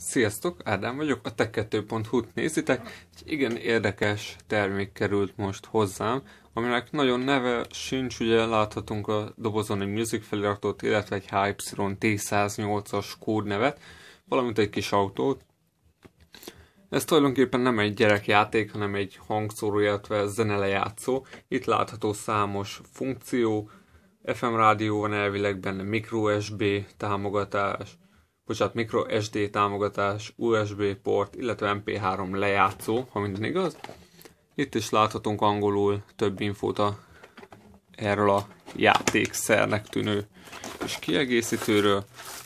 Sziasztok, Ádám vagyok, a Tech2.hu-t nézitek. Egy igen érdekes termék került most hozzám, aminek nagyon neve sincs, ugye láthatunk a dobozon egy music feliratot, illetve egy HY T108-as kódnevet, valamint egy kis autót. Ez tulajdonképpen nem egy gyerekjáték, hanem egy hangszóró, illetve zenelejátszó. Itt látható számos funkció, FM rádió van elvileg benne, microSD támogatás, microSD támogatás, USB port, illetve MP3 lejátszó, ha minden igaz. Itt is láthatunk angolul több infót erről a játékszernek tűnő és kiegészítőről.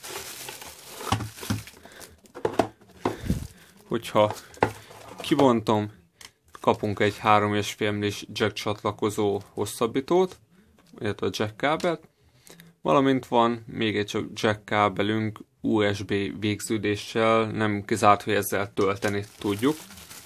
Hogyha kibontom, kapunk egy 3,5 mm-s jack csatlakozó hosszabbítót, illetve jack kábelt, valamint van még egy jack kábelünk USB végződéssel, nem kizárt, hogy ezzel tölteni tudjuk.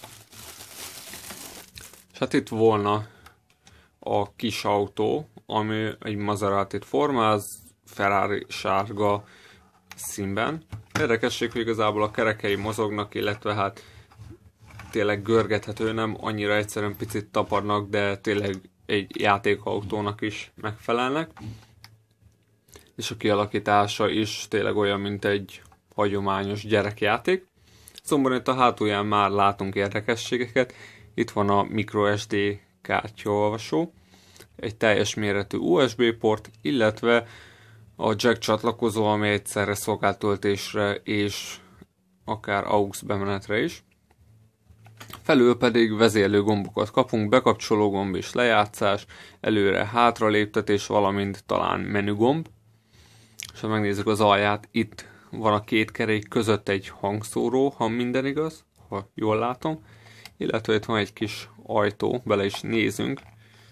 És hát itt volna a kis autó, ami egy Maserati-t formáz, Ferrari sárga színben. Érdekesség, hogy igazából a kerekei mozognak, illetve hát tényleg görgethető, nem annyira egyszerűen picit tapadnak, de tényleg egy játékautónak is megfelelnek. És a kialakítása is tényleg olyan, mint egy hagyományos gyerekjáték. Szóval itt a hátulján már látunk érdekességeket. Itt van a microSD kártyaolvasó, egy teljes méretű USB port, illetve a jack csatlakozó, ami egyszerre szolgál töltésre és akár AUX bemenetre is. Felül pedig vezérlő gombokat kapunk, bekapcsoló gomb és lejátszás, előre-hátra léptetés, valamint talán menügomb. És ha megnézzük az alját, itt van a két kerék között egy hangszóró, ha minden igaz, ha jól látom. Illetve itt van egy kis ajtó, bele is nézünk.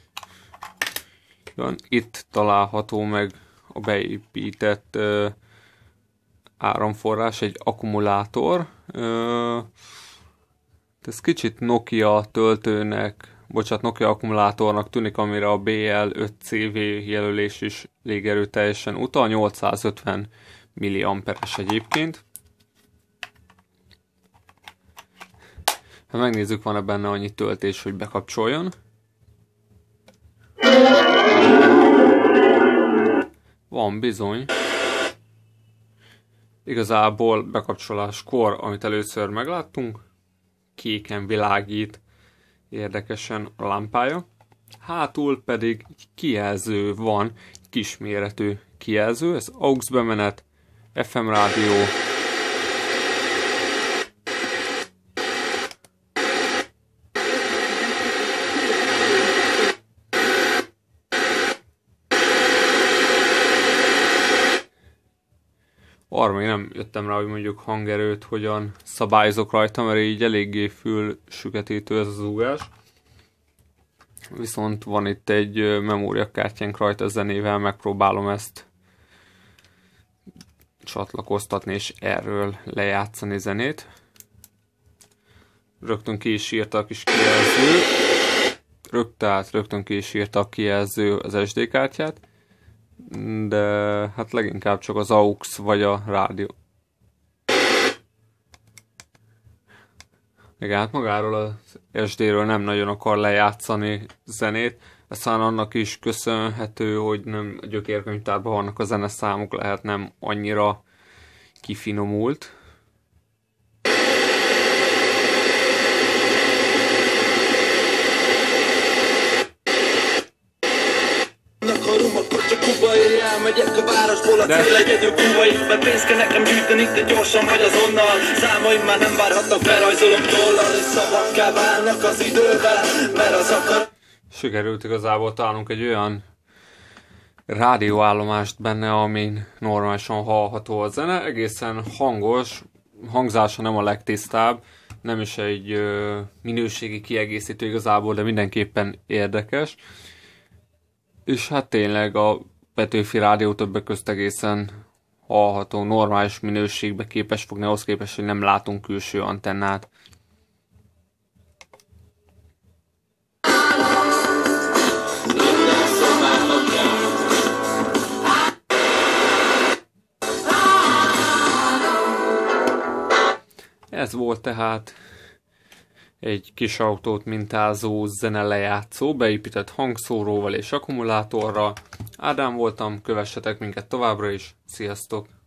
Itt található meg a beépített áramforrás, egy akkumulátor. Ez kicsit Nokia töltőnek, Nokia akkumulátornak tűnik, amire a BL5CV jelölés is légerőteljesen utal, 850 mAh-es egyébként. Ha megnézzük, van-e benne annyi töltés, hogy bekapcsoljon. Van bizony. Igazából bekapcsoláskor, amit először megláttunk, kéken világít érdekesen a lámpája. Hátul pedig kijelző van, kisméretű kijelző, ez AUX bemenet, FM rádió, arra még nem jöttem rá, hogy mondjuk hangerőt hogyan szabályozok rajta, mert így eléggé fülsüketítő ez az zúgás. Viszont van itt egy memóriakártyánk rajta zenével, megpróbálom ezt csatlakoztatni és erről lejátszani zenét. Rögtön ki is írta a kis kijelző. Rögtön ki is írta a kijelző az SD kártyát. De hát leginkább csak az AUX vagy a rádió. Igen, hát magáról az SD-ről nem nagyon akar lejátszani zenét. Aztán annak is köszönhető, hogy nem a gyökérkönyvtárban vannak a zeneszámok, lehet nem annyira kifinomult. Megyek a városból a cél egyedül kúvaikbe, pénzt kell nekem gyűjteni, de gyorsan vagy azonnal. Számaim már nem várhatnak, berajzolom tollal, és szavakká válnak az idővel, mert az akar... Sikerült igazából találnunk egy olyan rádióállomást benne, amin normálisan hallható a zene, egészen hangos, hangzása nem a legtisztább, nem is egy minőségi kiegészítő igazából, de mindenképpen érdekes. És hát tényleg a Petőfi Rádió többek közt egészen hallható, normális minőségbe képes fogni, ahhoz képest, hogy nem látunk külső antennát. Ez volt tehát egy kis autót mintázó zenelejátszó, beépített hangszóróval és akkumulátorral. Ádám voltam, kövessetek minket továbbra is, sziasztok!